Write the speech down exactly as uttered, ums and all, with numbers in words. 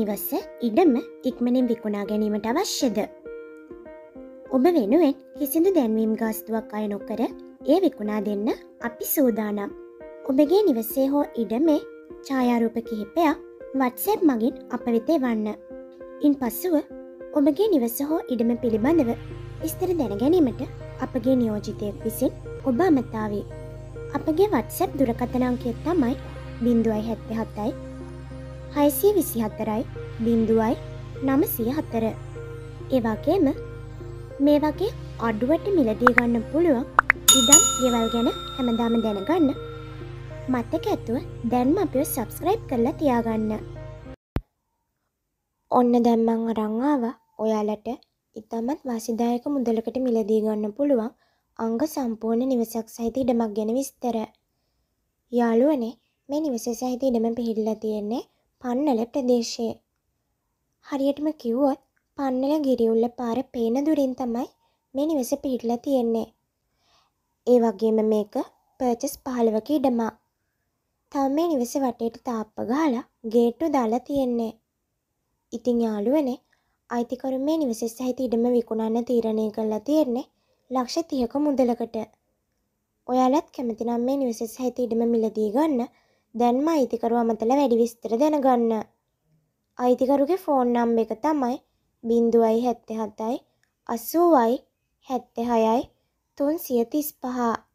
නිවස ඉඩම ඉක්මනින් විකුණා ගැනීමට අවශ්‍යද? ඔබ වෙනුවෙන් කිසිදු දැන්වීම් ගාස්තුවක් අය නොකර ඒ විකුණා දෙන්න අපි සූදානම්. ඔබගේ නිවසේ හෝ ඉඩමේ ඡායාරූප කිහිපයක් WhatsApp මගින් අප වෙත එවන්න. ඉන් පසුව ඔබගේ නිවස හෝ ඉඩම පිළිබඳව විස්තර දැන ගැනීමට අපගේ නියෝජිතයෙක් විසින් ඔබ අමතාවේ. අපගේ WhatsApp දුරකථන අංකය තමයි බිංදුවයි හැත්තෑ හතයි හයසිය විසි හතරයි බිංදුවයි නවසිය හතර. ඒ වගේම මේ වගේ අඩුවට මිලදී ගන්න පුළුවන් ඉඩම් ගෙවල් ගැන හැමදාම දැනගන්න මතක ඇතුව දැන්ම අපිව සබ්ස්ක්‍රයිබ් කරලා තියාගන්න. ඔන්න දැන් මං අරන් ආවා ඔයාලට ඉතාමත් වාසිදායක මුදලකට මිලදී ගන්න පුළුවන් අංග සම්පූර්ණ නිවසක් සහිත ඉඩමක් ගැන විස්තර. යාළුවනේ, මේ නිවස සහිත ඉඩම පිහිටලා තියෙන්නේ පන්නල ප්‍රදේශයේ. හරියටම කිව්වොත් පන්නල ගිරිඋල්ල පාර පේන දුරින් තමයි මේ නිවස පිහිටලා තියෙන්නේ. ඒ වගේම මේක පර්චස් පහළවක ඉඩමක්. තව මේ නිවස වටේට තාප්ප ගහලා ගේට්ටු දාලා තියෙන්නේ. ඉතින් යාළුවනේ, අයිතිකරු මේ නිවස සහිත ඉඩම විකුණන්න තීරණය කරලා තියෙන්නේ ලක්ෂ තිහක මුදලකට. ඔයාලත් කැමති නම් මේ නිවස සහිත ඉඩම මිලදී ගන්න දැන්ම අයිතිකරු අමතලා වැඩි විස්තර දැනගන්න. අයිතිකරුගේ ෆෝන් නම්බර එක තමයි බිංදුවයි හැත්තෑ හතයි අසූවයි හැත්තෑ හයයි තුන්සිය තිස් පහ.